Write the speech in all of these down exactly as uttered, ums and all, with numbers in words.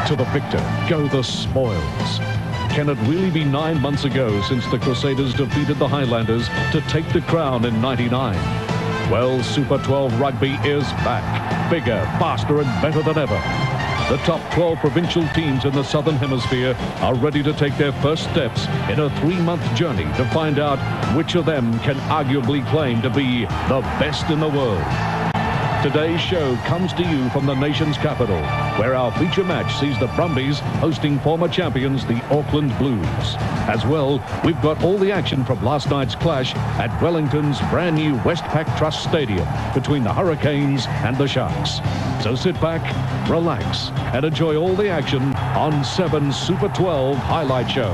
To the victor go the spoils. Can it really be nine months ago since the Crusaders defeated the Highlanders to take the crown in ninety-nine? Well, Super twelve rugby is back, bigger, faster and better than ever. The top twelve provincial teams in the Southern Hemisphere are ready to take their first steps in a three-month journey to find out which of them can arguably claim to be the best in the world. Today's show comes to you from the nation's capital, where our feature match sees the Brumbies hosting former champions, the Auckland Blues. As well, we've got all the action from last night's clash at Wellington's brand new Westpac Trust Stadium between the Hurricanes and the Sharks. So sit back, relax, and enjoy all the action on seven Super twelve Highlight Show.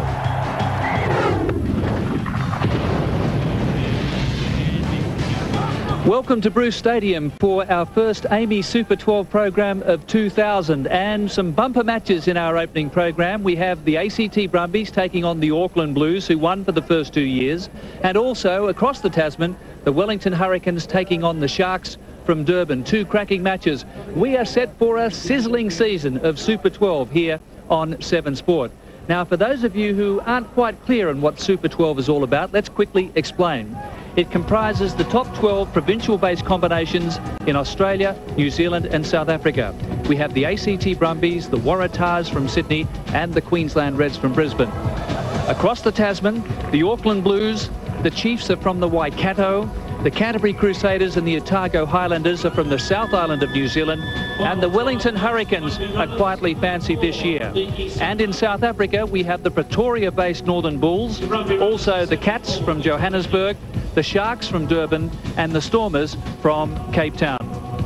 Welcome to Bruce Stadium for our first Amy Super twelve program of two thousand, and some bumper matches in our opening program. We have the A C T Brumbies taking on the Auckland Blues, who won for the first two years, and also across the Tasman, the Wellington Hurricanes taking on the Sharks from Durban. Two cracking matches. We are set for a sizzling season of Super twelve here on seven Sport. Now, for those of you who aren't quite clear on what Super twelve is all about, let's quickly explain. It comprises the top twelve provincial-based combinations in Australia, New Zealand and South Africa. We have the A C T Brumbies, the Waratahs from Sydney and the Queensland Reds from Brisbane. Across the Tasman, the Auckland Blues, the Chiefs are from the Waikato, the Canterbury Crusaders and the Otago Highlanders are from the South Island of New Zealand, and the Wellington Hurricanes are quietly fancied this year. And in South Africa, we have the Pretoria-based Northern Bulls, also the Cats from Johannesburg, the Sharks from Durban and the Stormers from Cape Town.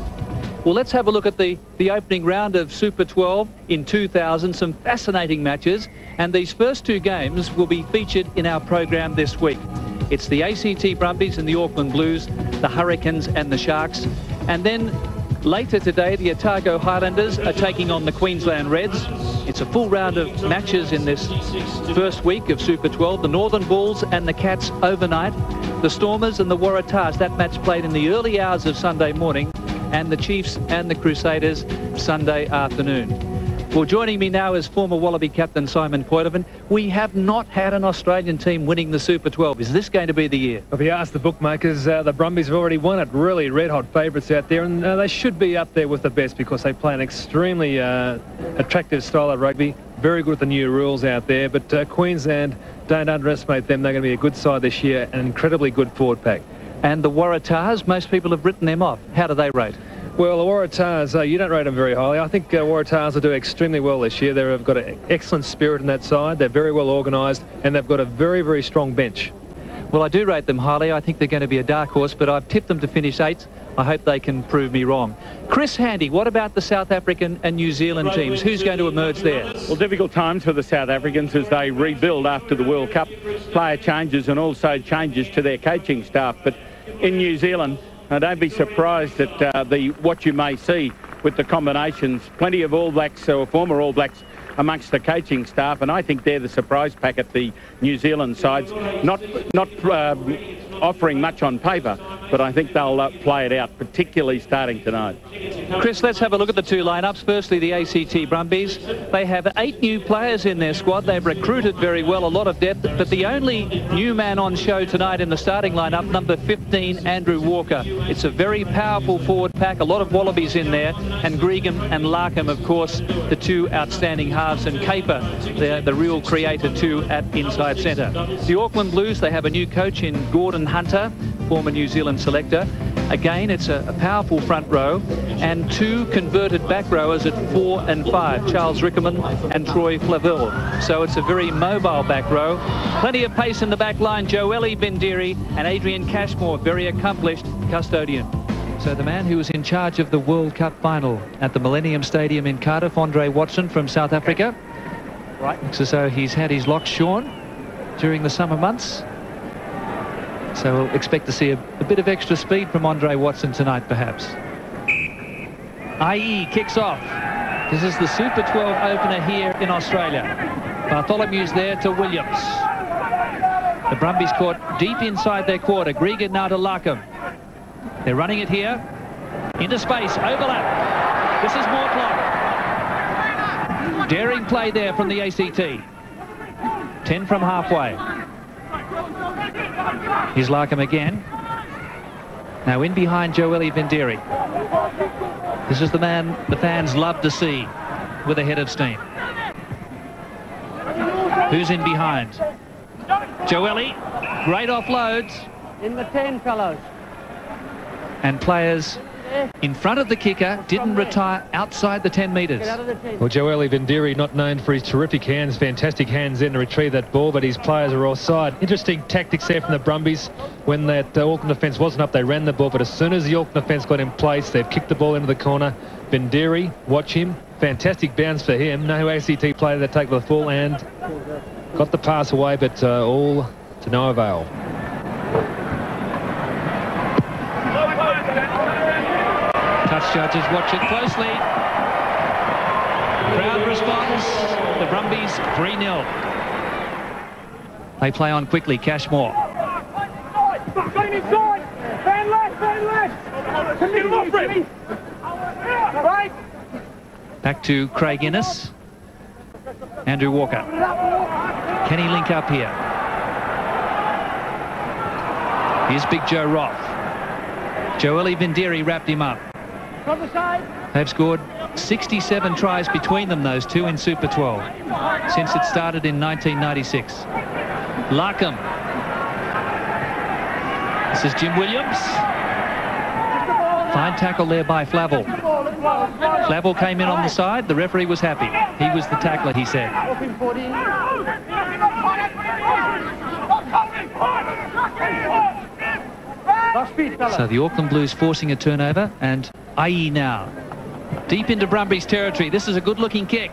Well, let's have a look at the, the opening round of Super twelve in two thousand. Some fascinating matches, and these first two games will be featured in our program this week. It's the A C T Brumbies and the Auckland Blues, the Hurricanes and the Sharks. And then later today, the Otago Highlanders are taking on the Queensland Reds. It's a full round of matches in this first week of Super twelve. The Northern Bulls and the Cats overnight. The Stormers and the Waratahs, that match played in the early hours of Sunday morning. And the Chiefs and the Crusaders Sunday afternoon. Well, joining me now is former Wallaby captain Simon Poitevin. We have not had an Australian team winning the Super twelve. Is this going to be the year? Well, if you ask the bookmakers, uh, the Brumbies have already won it. Really red-hot favourites out there, and uh, they should be up there with the best because they play an extremely uh, attractive style of rugby. Very good with the new rules out there, but uh, Queensland, don't underestimate them. They're going to be a good side this year, an incredibly good forward pack. And the Waratahs, most people have written them off. How do they rate? Well, the Waratahs, uh, you don't rate them very highly. I think uh, Waratahs will do extremely well this year. They've got an excellent spirit in that side. They're very well organised, and they've got a very, very strong bench. Well, I do rate them highly. I think they're going to be a dark horse, but I've tipped them to finish eighth. I hope they can prove me wrong. Chris Handy, what about the South African and New Zealand teams? Who's going to emerge there? Well, difficult times for the South Africans as they rebuild after the World Cup. Player changes and also changes to their coaching staff. But in New Zealand, Uh, don't be surprised at uh, the what you may see with the combinations. Plenty of All Blacks or former All Blacks amongst the coaching staff, and I think they're the surprise pack at the New Zealand sides. Not not uh, offering much on paper, but I think they'll uh, play it out, particularly starting tonight. Chris, let's have a look at the two lineups. Firstly, the A C T Brumbies. They have eight new players in their squad. They've recruited very well, a lot of depth, but the only new man on show tonight in the starting lineup, number fifteen, Andrew Walker. It's a very powerful forward pack, a lot of Wallabies in there, and Gregan and Larkham, of course, the two outstanding halves, and Caper, the, the real creator too, at inside centre. The Auckland Blues, they have a new coach in Gordon Hunter, former New Zealand selector. Again, it's a, a powerful front row, and two converted back rowers at four and five, Charles Rickerman and Troy Flaville. So it's a very mobile back row. Plenty of pace in the back line. Joeli Bindiri and Adrian Cashmore, very accomplished custodian. So the man who was in charge of the World Cup final at the Millennium Stadium in Cardiff, Andre Watson from South Africa. Right. Looks as though he's had his locks shorn during the summer months. So we'll expect to see a, a bit of extra speed from Andre Watson tonight, perhaps. I E kicks off. This is the Super twelve opener here in Australia. Bartholomew's there to Williams. The Brumbies caught deep inside their quarter. Gregan now to Larkham. They're running it here. Into space, overlap. This is Mortlock. Daring play there from the A C T. ten from halfway. Here's Larkham again. Now in behind Joeli Vendiri. This is the man the fans love to see with a head of steam. Who's in behind? Joeli. Great offloads. In the ten, fellows. And players in front of the kicker didn't retire outside the ten metres. Well, Joeli Vendiri, not known for his terrific hands, fantastic hands in to retrieve that ball, but his players are offside. Interesting tactics there from the Brumbies. When that uh, Auckland defence wasn't up, they ran the ball, but as soon as the Auckland defence got in place, they've kicked the ball into the corner. Vendiri, watch him. Fantastic bounce for him. No A C T player that take the full and got the pass away, but uh, all to no avail. Touch judges watch it closely. Crowd responds. The Brumbies three nil. They play on quickly. Cashmore. Got him inside. Fan left, fan left. Get him off, Brett. Right. Back to Craig Innes. Andrew Walker. Can he link up here? Here's Big Joe Roth. Joeli Vendiri wrapped him up. From the side. They've scored sixty-seven tries between them, those two, in Super twelve, since it started in nineteen ninety-six. Larkham. This is Jim Williams. Fine tackle there by Flavel. Flavel came in on the side. The referee was happy. He was the tackler, he said. So the Auckland Blues forcing a turnover, and I E now deep into Brumbies territory. This is a good-looking kick.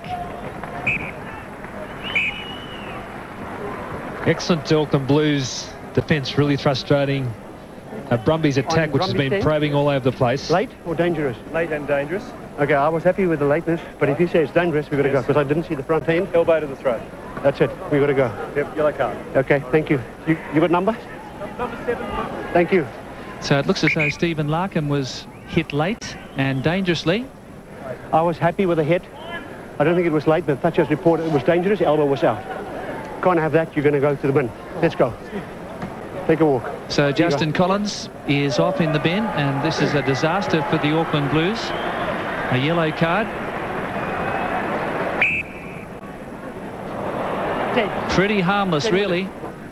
Excellent Auckland Blues defence, really frustrating. A Brumbies attack, which has been probing all over the place. Late or dangerous? Late and dangerous. Okay, I was happy with the lateness, but if you say it's dangerous, we've got to Yes. go, because I didn't see the front end. Elbow to the throat. That's it, we've got to go. Yep, yellow card. Okay, thank you. You, you got number? Number seven. Thank you. So it looks as though Stephen Larkham was hit late and dangerously. I was happy with the hit. I don't think it was late, but Thatcher's report it was dangerous, elbow was out. Can't have that, you're going to go to the bin. Let's go. Take a walk. So Justin Collins is off in the bin, and this is a disaster for the Auckland Blues. A yellow card. Pretty harmless, really.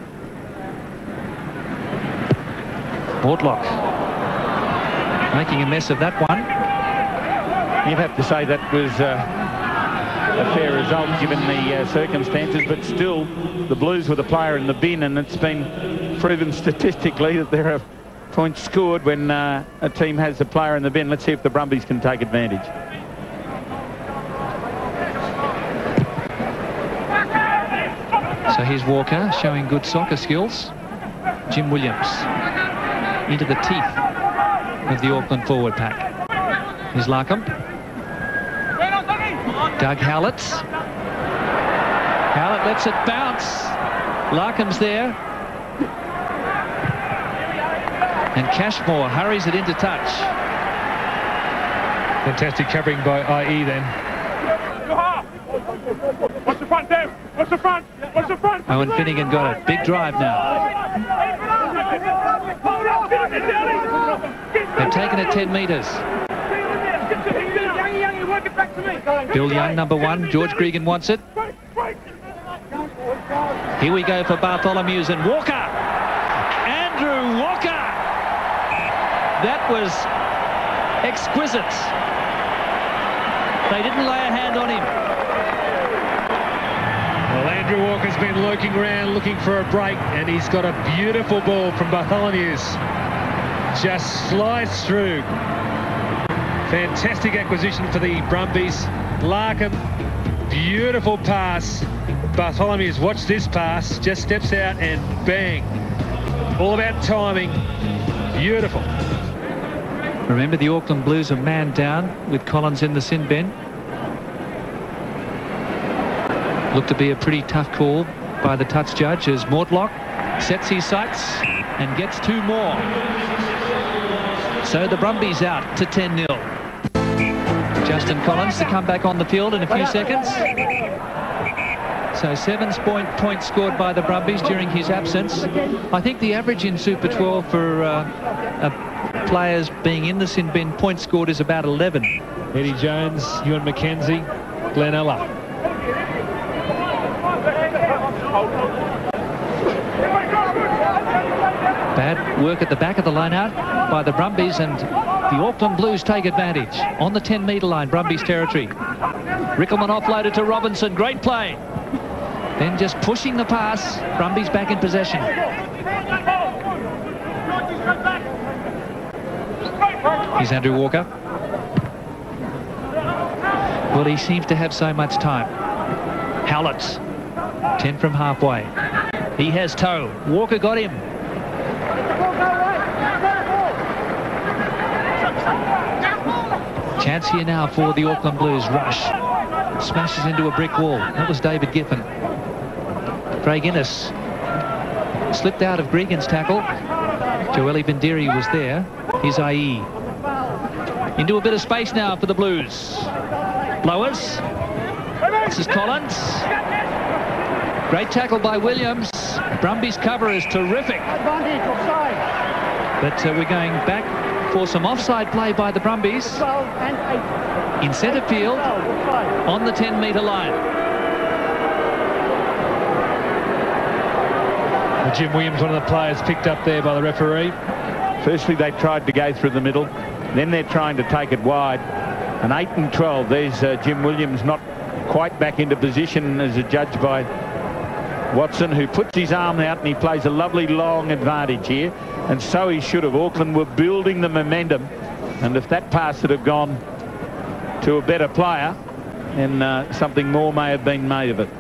Mortlock making a mess of that one. You'd have to say that was uh, a fair result given the uh, circumstances, but still the Blues were the player in the bin, and it's been proven statistically that there are points scored when uh, a team has the player in the bin. Let's see if the Brumbies can take advantage. So here's Walker showing good soccer skills. Jim Williams into the teeth of the Auckland forward pack. Here's Larkham. Doug Howlett. Howlett lets it bounce. Larkham's there. And Cashmore hurries it into touch. Fantastic covering by I E then. What's the front there? What's the front? What's the front? Owen Finnegan got it. Big drive now. They've taken it ten metres. Bill Young, number one. George Gregan wants it. Here we go for Bartholomew's and Walker. Andrew Walker. That was exquisite. They didn't lay a hand on him. Well, Andrew Walker's been lurking around looking for a break, and he's got a beautiful ball from Bartholomew's. Just slides through. Fantastic acquisition for the Brumbies. Larkham, beautiful pass. Bartholomew's, watch this pass, just steps out and bang. All about timing. Beautiful. Remember, the Auckland Blues are man down with Collins in the sin bin. Looked to be a pretty tough call by the touch judge as Mortlock sets his sights and gets two more. So the Brumbies out to ten nil. Just Justin Collins to come back on the field in a few seconds. So seven point points scored by the Brumbies during his absence. I think the average in Super twelve for uh, uh, players being in the sin bin points scored is about eleven. Eddie Jones, Ewan McKenzie, Glenn Ella. Bad work at the back of the line out by the Brumbies, and the Auckland Blues take advantage on the ten metre line, Brumbies territory. Rickelman offloaded to Robinson, great play. Then just pushing the pass, Brumbies back in possession. Here's Andrew Walker. Well, he seems to have so much time. Howlett, ten from halfway. He has toe. Walker got him. Chance here now for the Auckland Blues. Rush smashes into a brick wall. That was David Giffen. Craig Innes slipped out of Gregan's tackle. Joeli Bindiri was there. Here's I E. Into a bit of space now for the Blues. Blowers. This is Collins. Great tackle by Williams. Brumbies cover is terrific. But uh, we're going back for some offside play by the Brumbies in centre field on the ten metre line. Well, Jim Williams, one of the players picked up there by the referee. Firstly, they tried to go through the middle. Then they're trying to take it wide. And eight and twelve, there's uh, Jim Williams not quite back into position as adjudged by Watson, who puts his arm out and he plays a lovely long advantage here. And so he should have. Auckland were building the momentum, and if that pass had have gone to a better player, then uh, something more may have been made of it.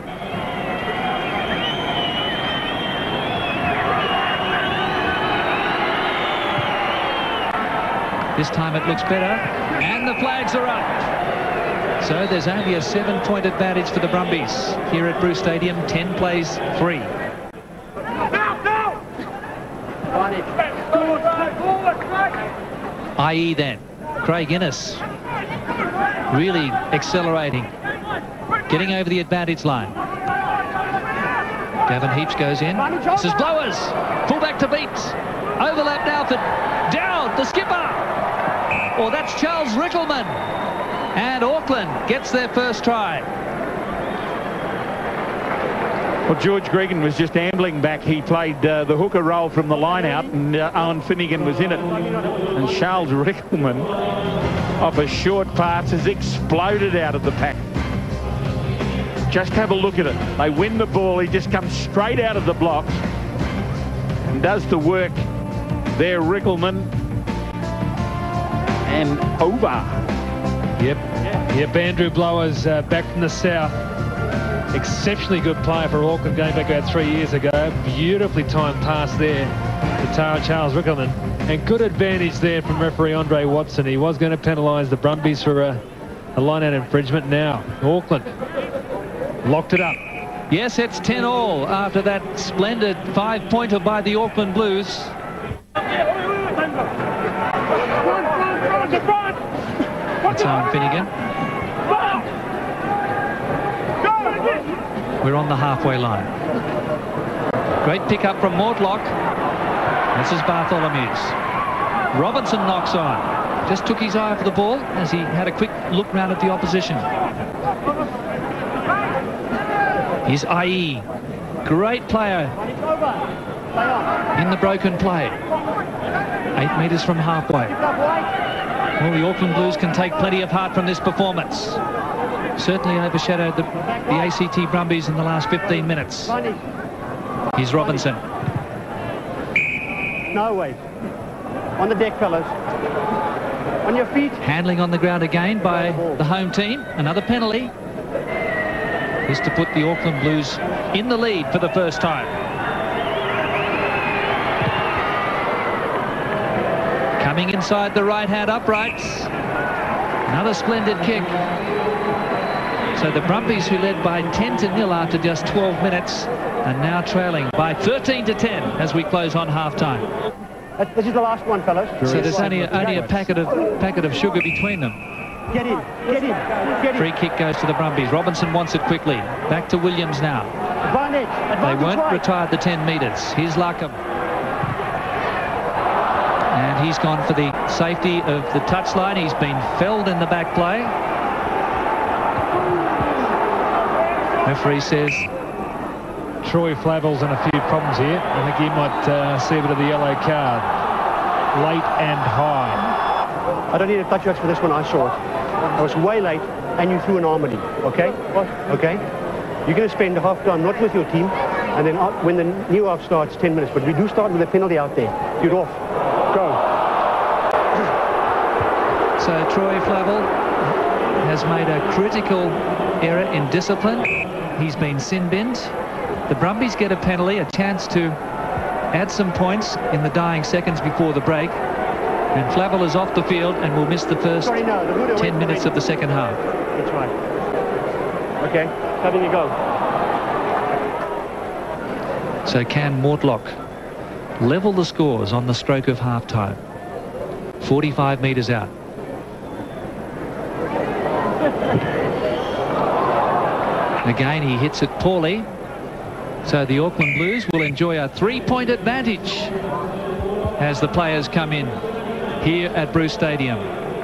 This time it looks better, and the flags are up. So there's only a seven point advantage for the Brumbies here at Bruce Stadium. ten plays three. I E then. Craig Innes really accelerating, getting over the advantage line. Gavin Heaps goes in. This is Blowers. Full back to Beats. Overlap now for Dowd, the skipper. Oh, that's Charles Rickelman. And Auckland gets their first try. Well, George Gregan was just ambling back. He played uh, the hooker role from the line out, and uh, Owen Finnegan was in it. And Charles Rickelman, off a short pass, has exploded out of the pack. Just have a look at it. They win the ball. He just comes straight out of the blocks and does the work there, Rickelman. And over. Yep, yep. Andrew Blowers uh, back from the south. Exceptionally good player for Auckland, going back about three years ago. Beautifully timed pass there to Tara Charles Rickelman. And good advantage there from referee Andre Watson. He was going to penalise the Brumbies for a, a line-out infringement. Now, Auckland locked it up. Yes, it's ten all after that splendid five-pointer by the Auckland Blues. That's Owen Finnegan. We're on the halfway line. Great pick-up from Mortlock. This is Bartholomew's. Robinson knocks on. Just took his eye off the ball as he had a quick look round at the opposition. Here's I E. Great player in the broken play. Eight metres from halfway. Well, the Auckland Blues can take plenty of heart from this performance. Certainly overshadowed the, the A C T Brumbies in the last fifteen minutes. Here's Robinson. No way. On the deck, fellas. On your feet. Handling on the ground again by the home team. Another penalty. Is to put the Auckland Blues in the lead for the first time. Coming inside the right-hand uprights. Another splendid kick. So the Brumbies, who led by ten to nil after just twelve minutes, are now trailing by thirteen to ten as we close on half-time. This is the last one, fellas. So there's only a, only a packet of packet of sugar between them. Get in, get in, get in. Free kick goes to the Brumbies. Robinson wants it quickly. Back to Williams now. Advantage, They advantage won't right. retire the ten metres. Here's Larkham. And he's gone for the safety of the touchline. He's been felled in the back play. Referee says Troy Flavel's in a few problems here. I think he might uh, see a bit of the yellow card. Late and high. I don't need a touch for this one, I saw it. I was way late, and you threw an armory, okay? What? Okay? You're going to spend half time not with your team, and then out, when the new half starts, ten minutes. But we do start with a penalty out there. You're off. Go. so. Troy Flavel has made a critical error in discipline. He's been sin-binned. The Brumbies get a penalty, a chance to add some points in the dying seconds before the break. And Flavel is off the field and will miss the first Sorry, no, the Buddha ten went minutes of the second half. That's right. Okay, having you go. So can Mortlock level the scores on the stroke of half-time? forty-five metres out. Again, he hits it poorly. So the Auckland Blues will enjoy a three-point advantage as the players come in here at Bruce Stadium.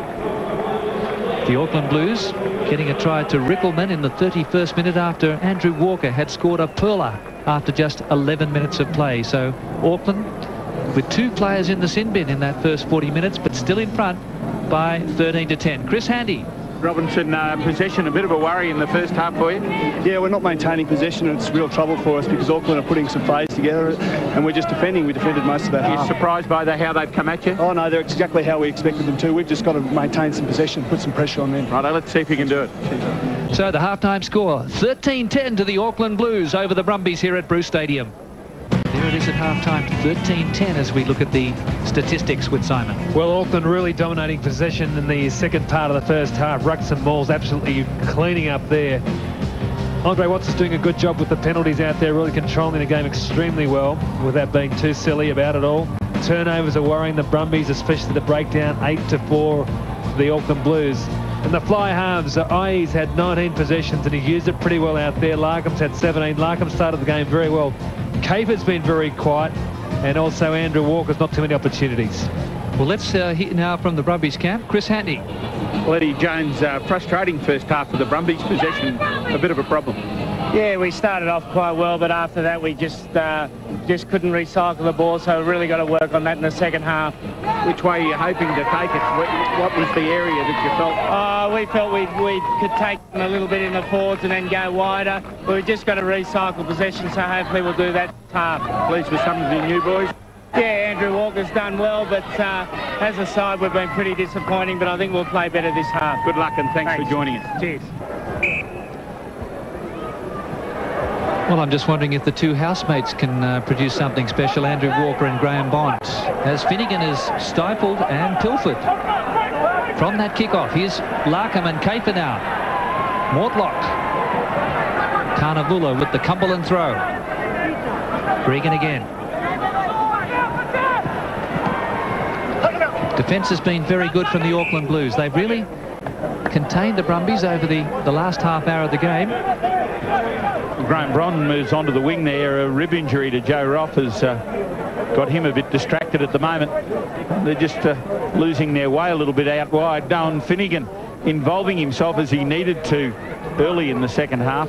The Auckland Blues getting a try to Rickelman in the thirty-first minute after Andrew Walker had scored a pearler after just eleven minutes of play. So Auckland with two players in the sin bin in that first forty minutes, but still in front by thirteen to ten. Chris Handy. Robinson, uh, possession, a bit of a worry in the first half for you? Yeah, we're not maintaining possession, and it's real trouble for us because Auckland are putting some plays together and we're just defending. We defended most of that Are you half. surprised by the, how they've come at you? Oh no, they're exactly how we expected them to. We've just got to maintain some possession, put some pressure on them. Righto, let's see if you can do it. So the halftime score, thirteen ten to the Auckland Blues over the Brumbies here at Bruce Stadium. There it is at halftime, thirteen ten as we look at the statistics with Simon. Well, Auckland really dominating possession in the second part of the first half. Rucks and Mauls absolutely cleaning up there. Andre Watts is doing a good job with the penalties out there, really controlling the game extremely well without being too silly about it all. Turnovers are worrying the Brumbies, especially the breakdown, eight to four for the Auckland Blues. And the fly halves, Ayes had nineteen possessions and he used it pretty well out there. Larkham's had seventeen. Larkham started the game very well. Caper's been very quiet, and also Andrew Walker's not too many opportunities. Well, let's uh, hear now from the Brumbies camp, Chris Handy. Well, Eddie Jones, uh, frustrating first half for the Brumbies, possession, a bit of a problem. Yeah, we started off quite well, but after that we just uh, just couldn't recycle the ball, so we really got to work on that in the second half. Which way are you hoping to take it? What was the area that you felt? Uh, we felt we, we could take them a little bit in the forwards and then go wider. But we just got to recycle possession, so hopefully we'll do that half. Pleased with some of the new boys? Yeah, Andrew Walker's done well, but uh, as a side we've been pretty disappointing, but I think we'll play better this half. Good luck and thanks, Thanks. for joining us. Cheers. Well, I'm just wondering if the two housemates can uh, produce something special, Andrew Walker and Graham Bonds, as Finnegan is stifled and pilfered from that kickoff. Here's Larkham and Caper now. Mortlock. Tarnavula with the Cumberland throw. Regan again. Defence has been very good from the Auckland Blues. They've really contained the Brumbies over the, the last half hour of the game. Graham Bron moves onto the wing there. A rib injury to Joe Roth has uh, got him a bit distracted at the moment. They're just uh, losing their way a little bit out wide. Down Finnegan involving himself as he needed to early in the second half.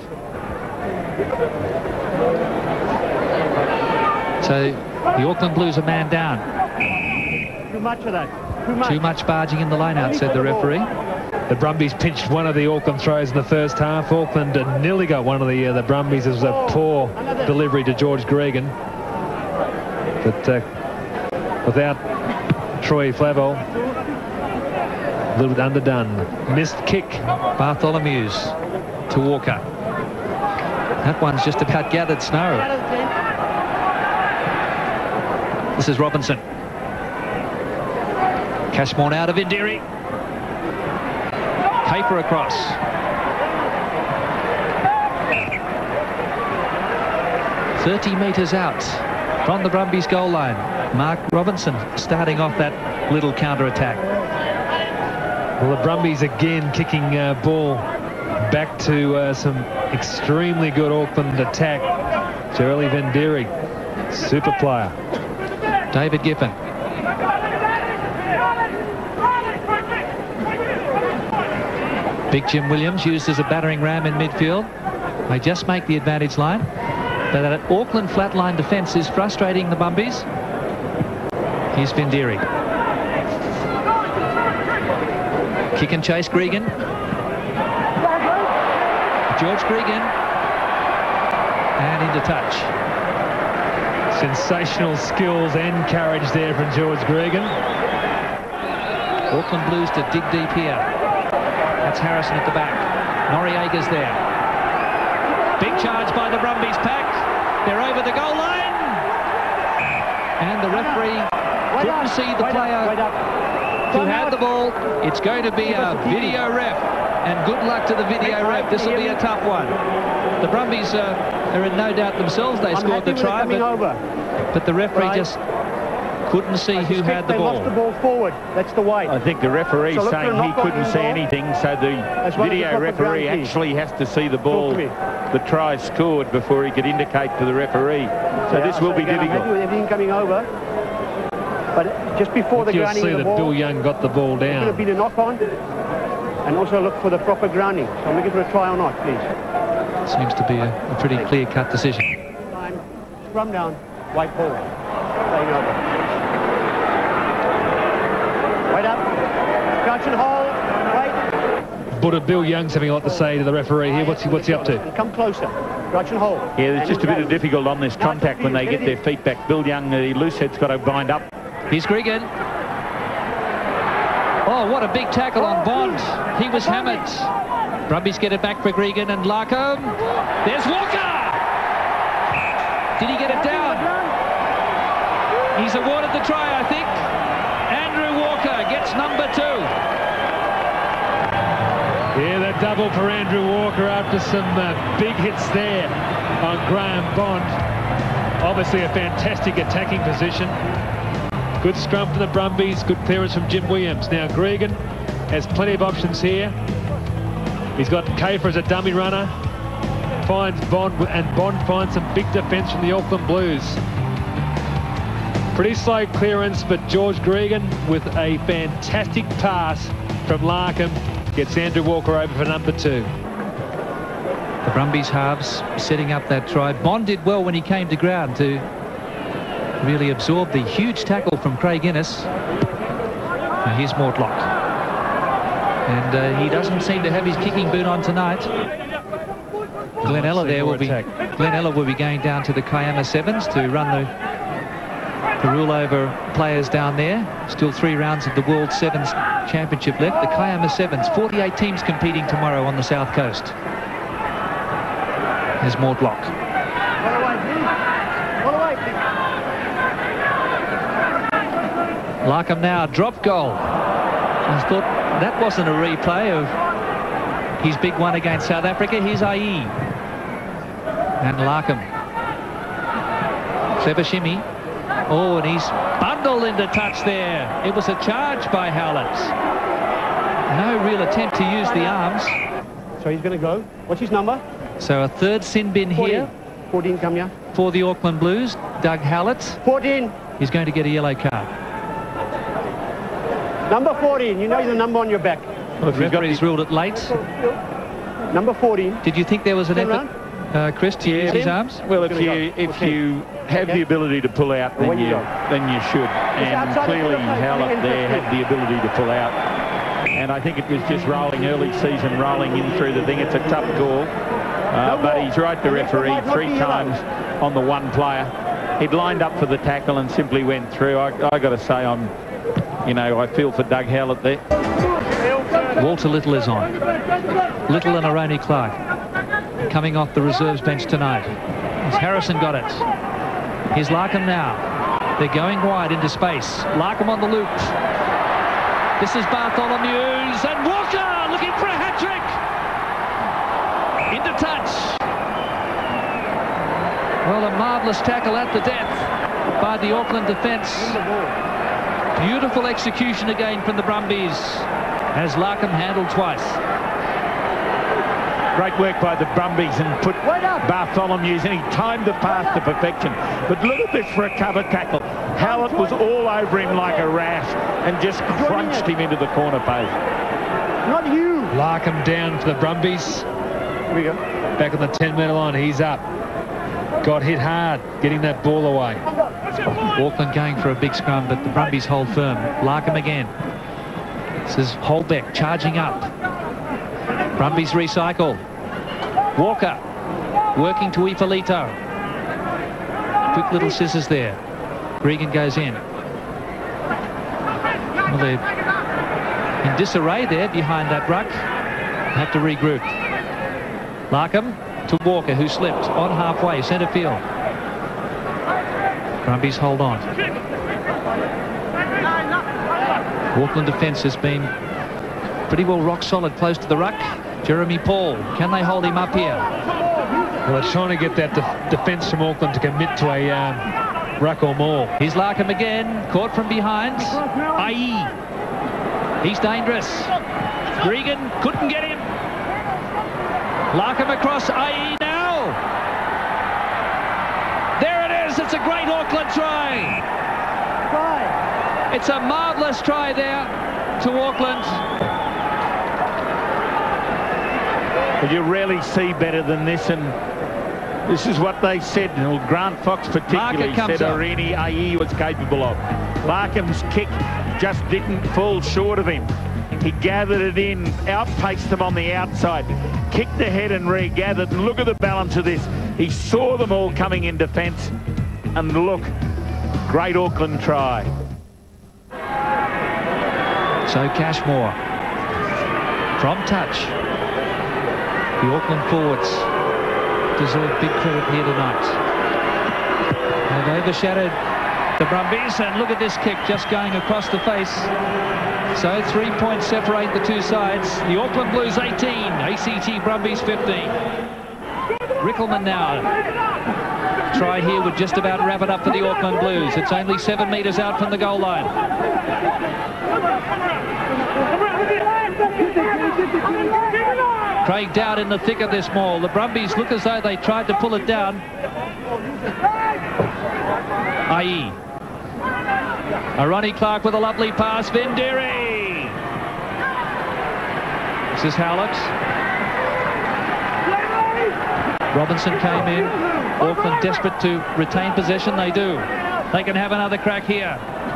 So the Auckland Blues are man down. Too much of that. Too much. Too much barging in the line-out, said the referee. The Brumbies pinched one of the Auckland throws in the first half. Auckland uh, nearly got one of the uh, the Brumbies. It was a poor delivery to George Gregan. But uh, without Troy Flavel, a little bit underdone. Missed kick. Bartholomew's to Walker. That one's just about gathered snow. This is Robinson. Cashmore out of Indiri. Caper across. thirty metres out from the Brumbies goal line. Mark Robinson starting off that little counter-attack. Well, the Brumbies again kicking uh, ball back to uh, some extremely good Auckland attack. Shirley Venderi, super player. David Giffen. Big Jim Williams used as a battering ram in midfield. They just make the advantage line. But that Auckland flatline defence is frustrating the Brumbies. Here's Venderi. Kick and chase Gregan. George Gregan. And into touch. Sensational skills and courage there from George Gregan. Auckland Blues to dig deep here. That's Harrison at the back. Noriega's there. Big charge by the Brumbies pack. They're over the goal line. And the referee couldn't see the player who had the ball. It's going to be a video ref. And good luck to the video ref. This will be a tough one. The Brumbies uh, are in no doubt themselves. They scored the try, but, but the referee right. just couldn't see who had the they ball. Lost the ball forward. That's the white. I think the referee so saying he couldn't see anything, so the well video the referee actually has to see the ball, the try scored, before he could indicate to the referee. So yeah, this will so be difficult. I'm happy with everything coming over. But just before the grounding you'll see of the that ball, Bill Young got the ball down. It's going to be the knock-on. And also look for the proper grounding. So I'm looking for a try or not, please. Seems to be a, a pretty clear-cut decision. Time, scrum down, white ball. Playing over. Right up, crouch and hold, right. But Bill Young's having a lot to say to the referee here. What's he, what's he up to? Come closer, crouch and hold. Yeah, there's just a bit of difficult on this contact when they get their feet back. Bill Young, the loose head's got to bind up. Here's Gregan. Oh, what a big tackle on Bond. He was hammered. Brumbies get it back for Gregan and Larkham. There's Walker! Did he get it down? He's awarded the try, I think. Andrew Walker gets number two. Yeah, that double for Andrew Walker after some uh, big hits there on Graham Bond. Obviously a fantastic attacking position. Good scrum for the Brumbies, good clearance from Jim Williams. Now Gregan has plenty of options here. He's got Kafer as a dummy runner. Finds Bond, and Bond finds some big defence from the Auckland Blues. Pretty slow clearance, but George Gregan with a fantastic pass from Larkham gets Andrew Walker over for number two. The Brumbies halves setting up that try. Bond did well when he came to ground to really absorbed the huge tackle from Craig Innes. Now here's Mortlock. And uh, he doesn't seem to have his kicking boot on tonight. Glenn Eller there will be Glenn Eller will be going down to the Kiama Sevens to run the, the rule over players down there. Still three rounds of the World Sevens Championship left. The Kiama Sevens, forty-eight teams competing tomorrow on the South Coast. There's Mortlock. Larkham now, drop goal. I thought that wasn't a replay of his big one against South Africa. Here's I E. And Larkham. Clever shimmy. Oh, and he's bundled into touch there. It was a charge by Howlett. No real attempt to use the arms. So he's going to go. What's his number? So a third sin bin here. fourteen, come here. For the Auckland Blues, Doug Howlett. fourteen. He's going to get a yellow card. Number fourteen, you know the number on your back. Well, the referee's ruled it late. Number fourteen. Did you think there was an Turn effort, uh, Chris, to use his arms? Well, if you if you have the ability to pull out, then you then you should. And clearly, Howlett there had the ability to pull out. And I think it was just rolling early season, rolling in through the thing. It's a tough call, uh, but he's right. The referee three times on the one player. He'd lined up for the tackle and simply went through. I, I got to say, I'm. You know, I feel for Doug Howlett there. Walter Little is on. Little and Aroni Clark coming off the reserves bench tonight. As Harrison got it. Here's Larkham now. They're going wide into space. Larkham on the loop. This is Bartholomew's and Walker looking for a hat-trick. Into touch. Well, a marvellous tackle at the death by the Auckland defence. Beautiful execution again from the Brumbies. As Larkham handled twice. Great work by the Brumbies and put Bartholomew's in. He timed the pass to perfection. But look at this for a cover tackle. Hallett was all over him like a rash and just crunched him into the corner post. Not you. Larkham down for the Brumbies. Here we go. Back on the ten metre line. He's up. Got hit hard, getting that ball away. Auckland going for a big scrum, but the Brumbies hold firm. Larkham again. This is Holbeck charging up. Brumbies recycle. Walker working to Ifalito. Quick little scissors there. Gregan goes in. Well, they're in disarray there behind that ruck. Have to regroup. Larkham to Walker, who slipped on halfway, centre field. Brumbies hold on. Auckland defence has been pretty well rock solid close to the ruck. Jeremy Paul, can they hold him up here? Well, they're trying to get that de defence from Auckland to commit to a um, ruck or more. Here's Larkham again, caught from behind. Aye. He's dangerous. Gregan couldn't get him. Larkham across, Aye now. There it is, it's a great Auckland try. It's a marvellous try there to Auckland. Well, you rarely see better than this, and this is what they said. Well, Grant Fox particularly said Arini Aye was capable of. Larkham's kick just didn't fall short of him. He gathered it in, outpaced them on the outside, kicked ahead and regathered, and look at the balance of this. He saw them all coming in defence, and look, great Auckland try. So Cashmore, from touch. The Auckland forwards deserve big credit here tonight. They've overshadowed the Brumbies, and look at this kick just going across the face. So three points separate the two sides. The Auckland Blues eighteen, A C T Brumbies fifteen. Rickelman now. Try here would just about wrap it up for the Auckland Blues. It's only seven metres out from the goal line. Craig Dowd in the thick of this maul. The Brumbies look as though they tried to pull it down. Aye. Ronnie Clark with a lovely pass. Venderi. This is Howlett. Robinson came in. Auckland desperate to retain possession. They do. They can have another crack here.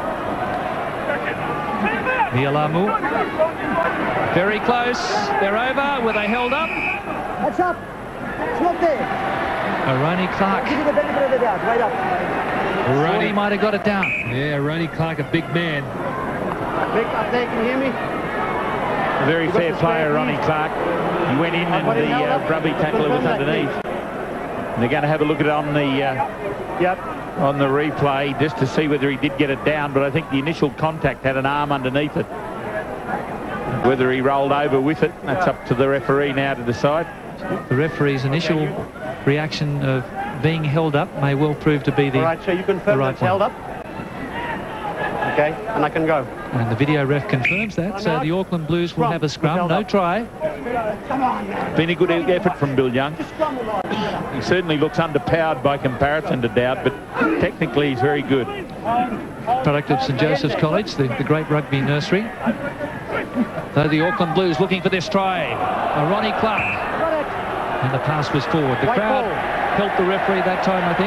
Vialamu. Very close. They're over. Were they held up? That's up. It's not there. Ronnie Clark. Give you the benefit of the doubt. Right up. Ronnie might have got it down. Yeah, Ronnie Clark, a big man. Vic, up there, can you hear me? A very fair player, Ronnie Clark. He went in and the uh, Brumby tackler was underneath. And they're going to have a look at it on the uh, yep. on the replay just to see whether he did get it down. But I think the initial contact had an arm underneath it. Whether he rolled over with it, that's up to the referee now to decide. The referee's initial reaction of being held up may well prove to be the All right, so you confirm right it's held up? Okay, and I can go. And the video ref confirms that, so the Auckland Blues will have a scrum, no try. Been a good effort from Bill Young. He certainly looks underpowered by comparison to Dowd, but technically he's very good. Product of St Joseph's College, the, the great rugby nursery. Though the Auckland Blues looking for this try. Uh, Ronnie Clark. And the pass was forward. The crowd helped the referee that time, I think.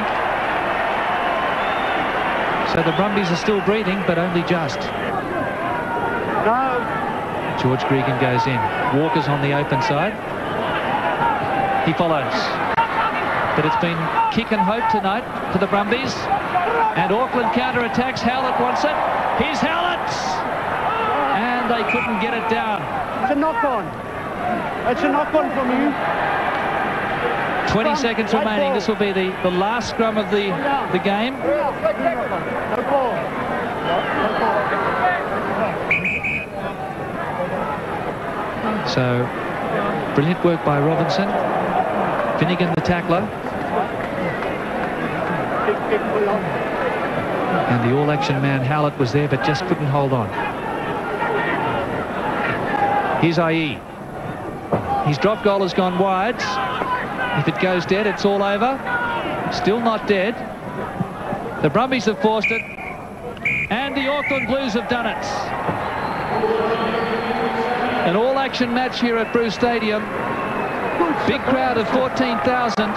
So the Brumbies are still breathing, but only just. No. George Gregan goes in. Walker's on the open side. He follows. But it's been kick and hope tonight for the Brumbies. And Auckland counter-attacks. Howlett wants it. Here's Howlett! And they couldn't get it down. It's a knock-on. It's a knock-on from you. twenty seconds remaining. This will be the, the last scrum of the, the game. No ball. So, brilliant work by Robinson. Finnegan, the tackler. And the all-action man, Howlett, was there, but just couldn't hold on. Here's I E. His drop goal has gone wide. If it goes dead, it's all over. Still not dead. The Brumbies have forced it. And the Auckland Blues have done it. An all-action match here at Bruce Stadium. Big crowd of fourteen thousand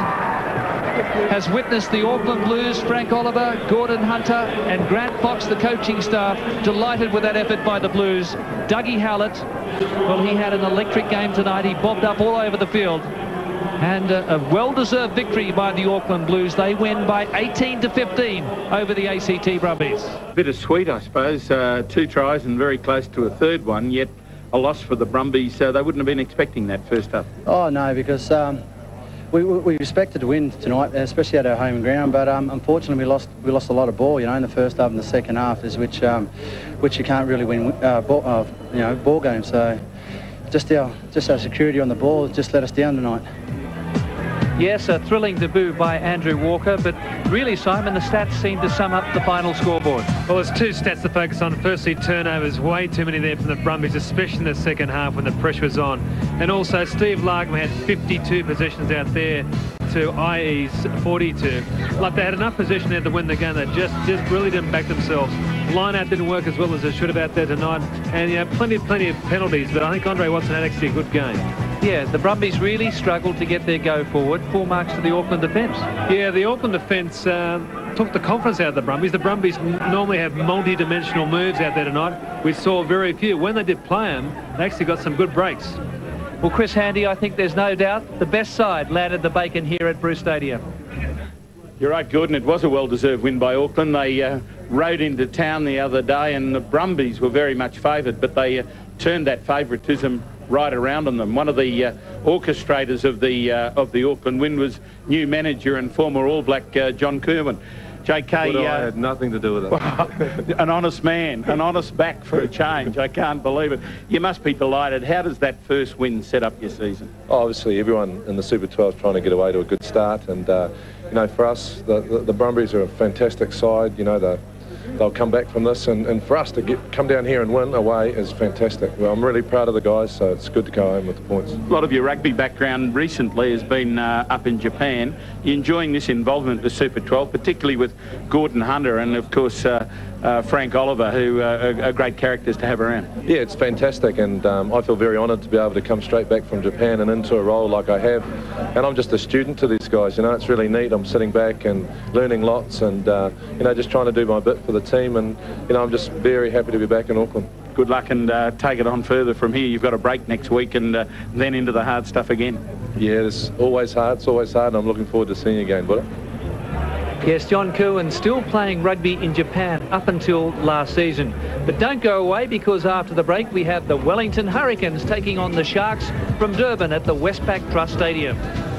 has witnessed the Auckland Blues, Frank Oliver, Gordon Hunter and Grant Fox, the coaching staff, delighted with that effort by the Blues. Dougie Howlett, well, he had an electric game tonight. He bobbed up all over the field. And uh, a well-deserved victory by the Auckland Blues. They win by eighteen to fifteen over the A C T Brumbies. Bittersweet, I suppose. Uh, two tries and very close to a third one, yet a loss for the Brumbies. Uh, they wouldn't have been expecting that first up. Oh, no, because um, we, we expected to win tonight, especially at our home ground, but um, unfortunately we lost we lost a lot of ball, you know, in the first half and the second half, is which um, which you can't really win, uh, ball, uh, you know, ball games. So just our just our security on the ball just let us down tonight. Yes, a thrilling debut by Andrew Walker, but really, Simon, the stats seem to sum up the final scoreboard. Well, there's two stats to focus on. Firstly, turnovers, way too many there from the Brumbies, especially in the second half when the pressure was on. And also, Steve Larkham had fifty-two possessions out there to I E's forty-two. Like, they had enough possession there to win the game. They just, just really didn't back themselves. Line-out didn't work as well as it should have out there tonight. And, you know, plenty, plenty of penalties, but I think Andre Watson had actually a good game. Yeah, the Brumbies really struggled to get their go forward. Full marks to the Auckland defence. Yeah, the Auckland defence uh, took the confidence out of the Brumbies. The Brumbies normally have multi-dimensional moves out there tonight. We saw very few. When they did play them, they actually got some good breaks. Well, Chris Handy, I think there's no doubt the best side landed the bacon here at Bruce Stadium. You're right, Gordon. It was a well-deserved win by Auckland. They uh, rode into town the other day, and the Brumbies were very much favoured, but they uh, turned that favouritism right around on them. One of the uh, orchestrators of the uh, of the Auckland win was new manager and former All Black uh, John Kerwin. J K, well, uh, I had nothing to do with it. An honest man, an honest back for a change. I can't believe it. You must be delighted. How does that first win set up your season? Oh, obviously, everyone in the Super twelve is trying to get away to a good start, and uh, you know, for us, the, the, the Brumbies are a fantastic side. You know, the they'll come back from this, and, and for us to get come down here and win away is fantastic. Well, I'm really proud of the guys, so it's good to go home with the points. A lot of your rugby background recently has been uh, up in Japan. You're enjoying this involvement with Super twelve, particularly with Gordon Hunter and, of course, uh, uh, Frank Oliver, who uh, are, are great characters to have around. Yeah, it's fantastic, and um, I feel very honoured to be able to come straight back from Japan and into a role like I have. And I'm just a student to these guys, you know, it's really neat. I'm sitting back and learning lots and, uh, you know, just trying to do my bit for the team, and you know, I'm just very happy to be back in Auckland. Good luck, and uh, take it on further from here. You've got a break next week, and uh, then into the hard stuff again. Yeah, it's always hard, it's always hard, and I'm looking forward to seeing you again, buddy. Yes, John Kerwin still playing rugby in Japan up until last season. But don't go away, because after the break we have the Wellington Hurricanes taking on the Sharks from Durban at the Westpac Trust Stadium.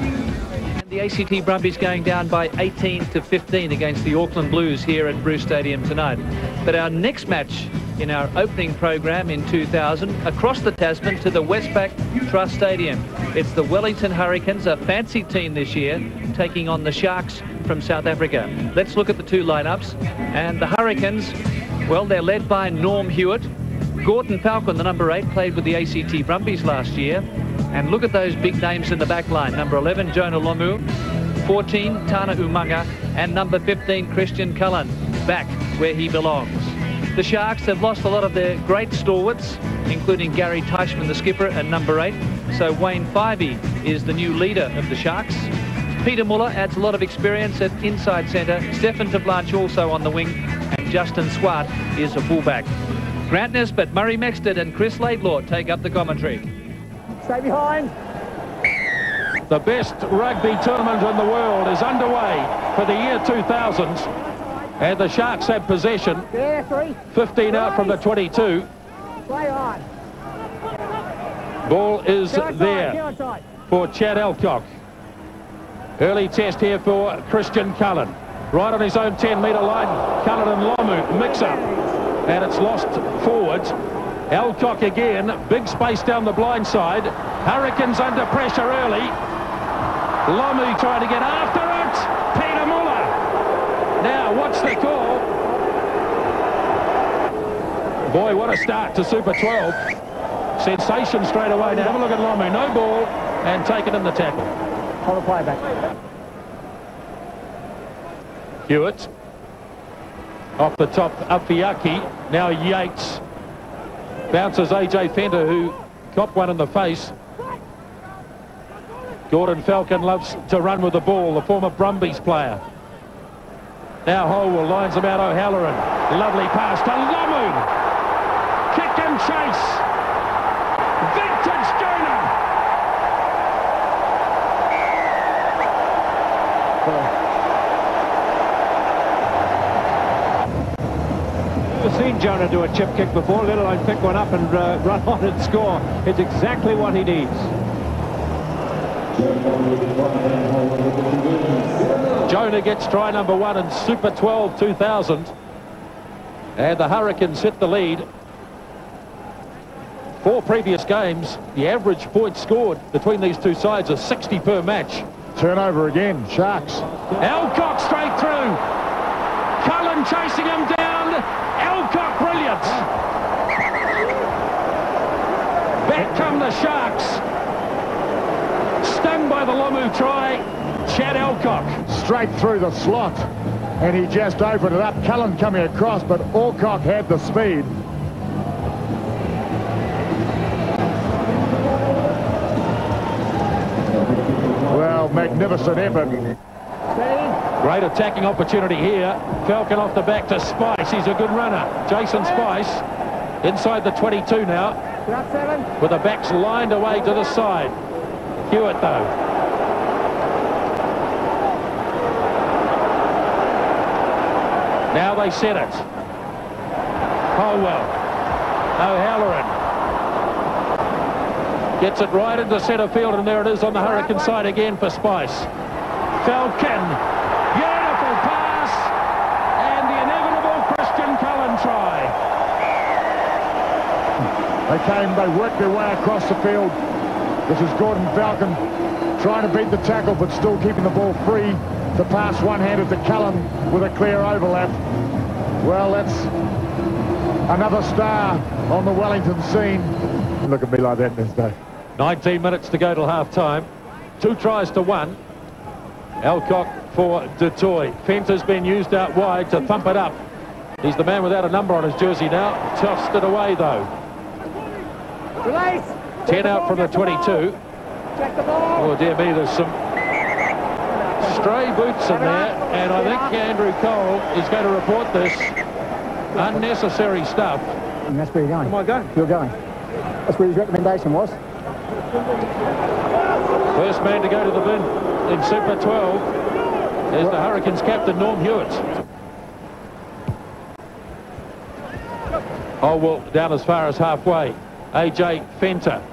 The A C T Brumbies going down by eighteen to fifteen against the Auckland Blues here at Bruce Stadium tonight. But our next match in our opening program in two thousand, across the Tasman to the Westpac Trust Stadium. It's the Wellington Hurricanes, a fancy team this year, taking on the Sharks from South Africa. Let's look at the two lineups. And the Hurricanes, well, they're led by Norm Hewitt. Gordon Falcon, the number eight, played with the A C T Brumbies last year. And look at those big names in the back line. Number eleven, Jonah Lomu. fourteen, Tana Umaga. And number fifteen, Christian Cullen, back where he belongs. The Sharks have lost a lot of their great stalwarts, including Gary Teichman, the skipper, and number eight. So Wayne Fivey is the new leader of the Sharks. Peter Muller adds a lot of experience at inside centre. Stefan Tablanche also on the wing. And Justin Swart is a fullback. Grant Nesbitt, Murray Mexted and Chris Laidlaw take up the commentary. Stay behind. The best rugby tournament in the world is underway for the year two thousand. And the Sharks have possession. Yeah, three. fifteen out from the twenty-two. Play on. Ball is there for Chad Alcock. Early test here for Christian Cullen. Right on his own ten metre line. Cullen and Lomu mix up. And it's lost forward. Alcock again, big space down the blind side. Hurricanes under pressure early. Lomu trying to get after it. Peter Muller. Now, what's the call? Boy, what a start to Super twelve. Sensation straight away. Now have a look at Lomu. No ball and taken in the tackle. Hold the play back. Hewitt. Off the top, Afiaki. Now Yates. Bounces A J Fenter, who copped one in the face. Gordon Falcon loves to run with the ball, the former Brumbies player. Now Holwell lines him out O'Halloran. Lovely pass to Lomu. Kick and chase. Vintage Jonah. I've seen Jonah do a chip kick before, let alone pick one up and uh, run on and score. It's exactly what he needs. Jonah gets try number one in Super twelve two thousand. And the Hurricanes hit the lead. Four previous games, the average points scored between these two sides is sixty per match. Turnover again, Sharks. Alcock straight through. Cullen chasing him down. Alcock brilliant. Back come the Sharks. Stung by the Lomu try, Chad Alcock. Straight through the slot, and he just opened it up. Cullen coming across, but Alcock had the speed. Well, magnificent effort. Great attacking opportunity here. Falcon off the back to Spice. He's a good runner. Jason Spice inside the twenty-two now, with the backs lined away to the side. Hewitt though. Now they set it. Holwell. O'Halloran. Gets it right into centre field, and there it is on the Hurricane side again for Spice. Falcon. Beautiful pass. And the inevitable Christian Cullen try. They came, they worked their way across the field. This is Gordon Falcon trying to beat the tackle, but still keeping the ball free to pass one-handed to Cullen with a clear overlap. Well, that's another star on the Wellington scene. Look at me like that this day. nineteen minutes to go till half-time. Two tries to one. Alcock for Dutoy. Fenter's been used out wide to thump it up. He's the man without a number on his jersey now. Tossed it away, though. Release. ten out from the twenty-two. Oh, dear me, there's some stray boots in there, and I think Andrew Cole is going to report this. Unnecessary stuff. And that's where you're going. Am I going? You're going. That's where his recommendation was. First man to go to the bin in Super twelve is the Hurricanes captain, Norm Hewitt. Oh, well, down as far as halfway. A J Fenter.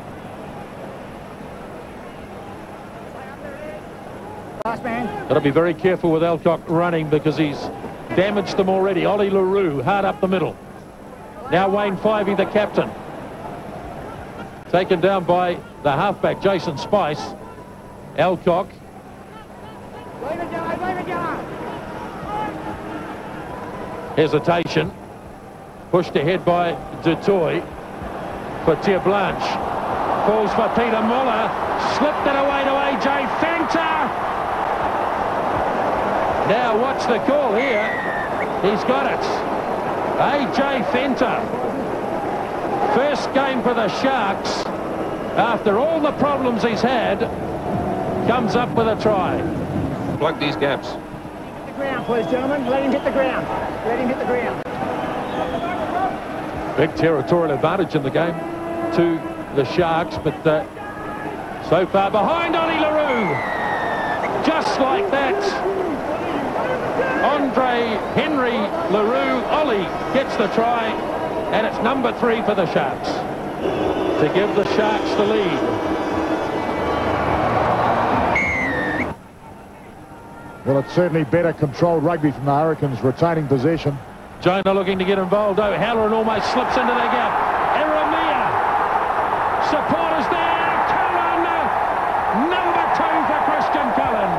Last man. Got to be very careful with Alcock running because he's damaged them already. Ollie LaRue hard up the middle. Now Wayne Fivey, the captain. Taken down by the halfback, Jason Spice. Alcock. Hesitation. Pushed ahead by Dutoy. For Tia Blanche. Falls for Peter Muller. Slipped it away to A J Fenter. Now what's the call here? He's got it. A J Fenter. First game for the Sharks. After all the problems he's had, comes up with a try. Plug these gaps. Hit the ground, please, gentlemen. Let him hit the ground. Let him hit the ground. Big territorial advantage in the game to the Sharks, but uh, so far behind Ollie LaRue. Just like that. Andre Henry LaRue. Ollie gets the try, and it's number three for the Sharks to give the Sharks the lead. Well, it's certainly better controlled rugby from the Hurricanes, retaining possession. Jonah looking to get involved. O'Halloran almost slips into the gap. Eremia. Supporters there. Cullen. Number two for Christian Cullen.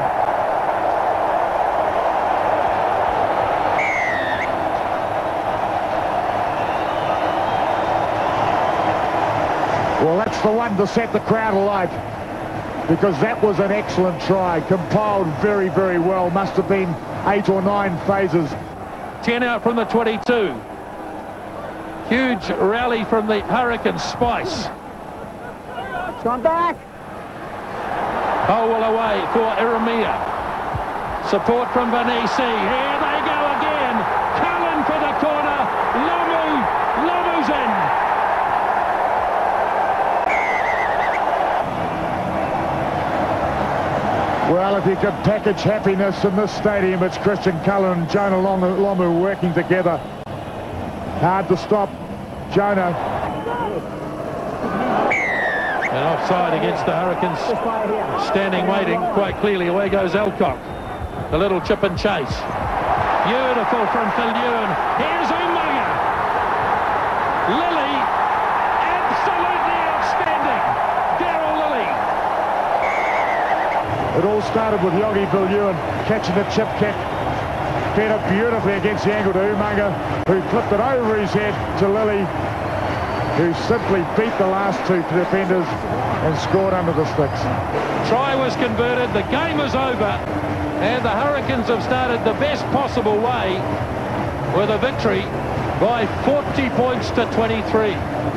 That's the one to set the crowd alight, because that was an excellent try, compiled very, very well. Must have been eight or nine phases. ten out from the twenty-two. Huge rally from the Hurricanes. Spice. It's gone back. Howell away for Iramia. Support from Vanisi. Here they go again. Cullen for the corner. Lomu. Lomu's in. Well, if you could package happiness in this stadium, it's Christian Cullen and Jonah Lomu working together. Hard to stop Jonah. And offside against the Hurricanes. Standing waiting quite clearly. Away goes Alcock. The little chip and chase. Beautiful from Phil Ewan. Here's Umaga. Lilly. Absolutely outstanding. Daryl Lilly. It all started with Yogi Viljoen catching the chip kick. Fed it beautifully against the angle to Umaga, who flipped it over his head to Lilly, who simply beat the last two defenders and scored under the sticks. Try was converted, the game is over, and the Hurricanes have started the best possible way with a victory by forty points to twenty-three.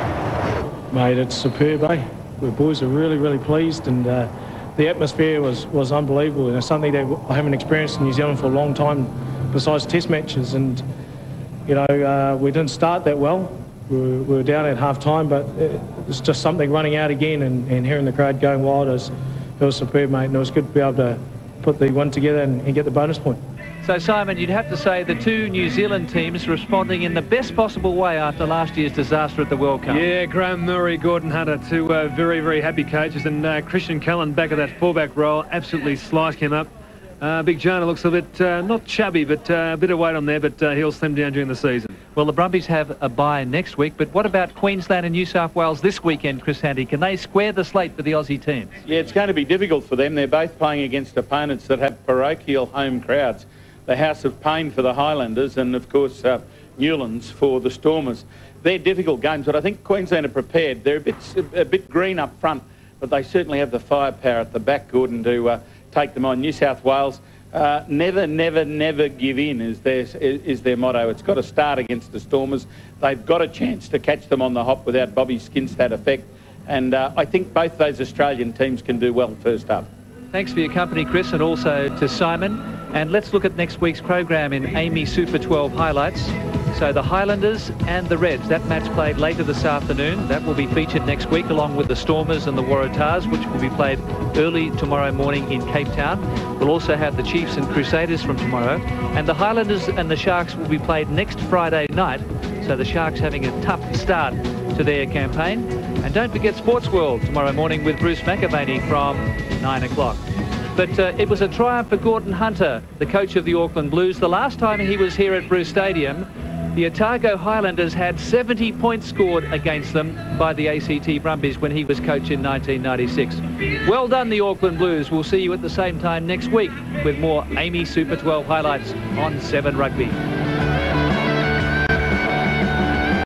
Mate, it's superb, eh? The boys are really, really pleased, and uh, the atmosphere was, was unbelievable. And it's something that I haven't experienced in New Zealand for a long time, besides test matches. And, you know, uh, we didn't start that well. We were, we were down at half-time, but it, it's just something running out again and, and hearing the crowd going wild. It was, it was superb, mate, and it was good to be able to put the one together and, and get the bonus point. So, Simon, you'd have to say the two New Zealand teams responding in the best possible way after last year's disaster at the World Cup. Yeah, Graham Murray, Gordon Hunter, two uh, very, very happy coaches, and uh, Christian Cullen back of that fullback role, absolutely sliced him up. Uh, Big Jonah looks a bit, uh, not chubby, but uh, a bit of weight on there, but uh, he'll slim down during the season. Well, the Brumbies have a bye next week, but what about Queensland and New South Wales this weekend, Chris Handy? Can they square the slate for the Aussie teams? Yeah, it's going to be difficult for them. They're both playing against opponents that have parochial home crowds. The House of Pain for the Highlanders and, of course, uh, Newlands for the Stormers. They're difficult games, but I think Queensland are prepared. They're a bit, a bit green up front, but they certainly have the firepower at the back, Gordon, to uh, take them on. New South Wales, uh, never, never, never give in is their, is their motto. It's got to start against the Stormers. They've got a chance to catch them on the hop without Bobby Skinstad effect. And uh, I think both those Australian teams can do well first up. Thanks for your company, Chris, and also to Simon. And let's look at next week's program in Amy Super twelve highlights. So the Highlanders and the Reds, that match played later this afternoon. That will be featured next week along with the Stormers and the Waratahs, which will be played early tomorrow morning in Cape Town. We'll also have the Chiefs and Crusaders from tomorrow. And the Highlanders and the Sharks will be played next Friday night. So the Sharks having a tough start to their campaign. And don't forget Sports World tomorrow morning with Bruce McAvaney from nine o'clock. But uh, it was a triumph for Gordon Hunter, the coach of the Auckland Blues. The last time he was here at Bruce Stadium, the Otago Highlanders had seventy points scored against them by the A C T Brumbies when he was coach in nineteen ninety-six. Well done, the Auckland Blues. We'll see you at the same time next week with more Amy Super twelve highlights on seven Rugby.